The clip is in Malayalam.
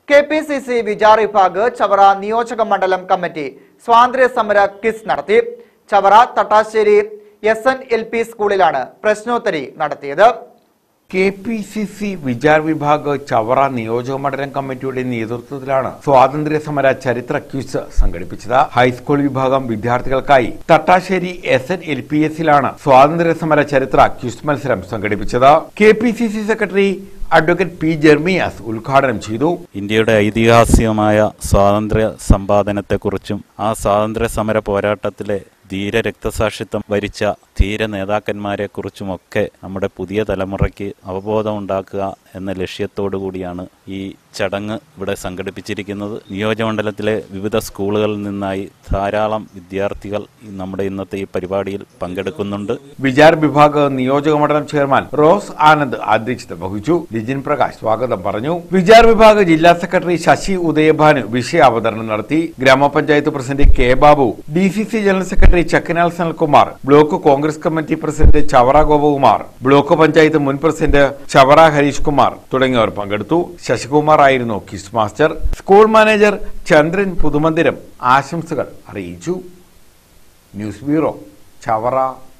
KPCC വിചാർ വിഭാഗ് ചവറ നിയോജക മണ്ഡലം കമ്മിറ്റി സ്വാതന്ത്ര്യ സമര ക്വിസ് നടത്തി. ചവറ തട്ടാശ്ശേരി SNLP സ്കൂളിലാണ് പ്രശ്നോത്തരി നടത്തിയത്. KPCC വിചാർ വിഭാഗ് ചവറ നിയോജക മണ്ഡലം കമ്മിറ്റിയുടെ നേതൃത്വത്തിലാണ് സ്വാതന്ത്ര്യ സമര ചരിത്ര ക്വിസ് സംഘടിപ്പിച്ചത്. ഹൈസ്കൂൾ വിഭാഗം വിദ്യാർത്ഥികൾക്കായി തട്ടാശ്ശേരി SNLPSലാണ് സ്വാതന്ത്ര്യ സമര ചരിത്ര ക്വിസ് മത്സരം സംഘടിപ്പിച്ചത്. KPCC secretary advocate P. Jermias ഉദ്ഘാടനം ചെയ്തു. ഇന്ത്യയുടെ ഐതിഹാസികമായ സ്വാതന്ത്ര്യ സമ്പാദനത്തെക്കുറിച്ചും ആ സ്വാതന്ത്ര്യ സമര പോരാട്ടത്തിലെ ധീര രക്തസാക്ഷിത്വം വരിച്ച ധീര നേതാക്കന്മാരെക്കുറിച്ചുമൊക്കെ നമ്മുടെ പുതിയ തലമുറയ്ക്ക് അവബോധമുണ്ടാക്കുക എന്ന ലക്ഷ്യത്തോടു കൂടിയാണ് ഈ ചടങ്ങ് ഇവിടെ സംഘടിപ്പിച്ചിരിക്കുന്നത്. നിയോജകമണ്ഡലത്തിലെ വിവിധ സ്കൂളുകളിൽ നിന്നായി ധാരാളം വിദ്യാർത്ഥികൾ നമ്മുടെ ഇന്നത്തെ ഈ പരിപാടിയിൽ പങ്കെടുക്കുന്നുണ്ട്. വിചാർ വിഭാഗ് നിയോജക മണ്ഡലം ചെയർമാൻ റോസ് ആനന്ദ് അധ്യക്ഷത വഹിച്ചു. ലിജിൻ പ്രകാശ് സ്വാഗതം പറഞ്ഞു. വിചാർ വിഭാഗ് ജില്ലാ സെക്രട്ടറി ശശി ഉദയഭാനു വിഷയാവതരണം നടത്തി. ഗ്രാമപഞ്ചായത്ത് president K. Babu, DCC general secretary Chakkinal Sanalkumar, block Congress committee president Chavara Gopakumar, block panchayat മുൻ പ്രസിഡന്റ് ചവറ ഹരീഷ് കുമാർ തുടങ്ങിയവർ പങ്കെടുത്തു. ശശികുമാർ ആയിരുന്നു quiz master. School manager Chandran Puthumandiram ആശംസകൾ അറിയിച്ചു. News bureau Chavara.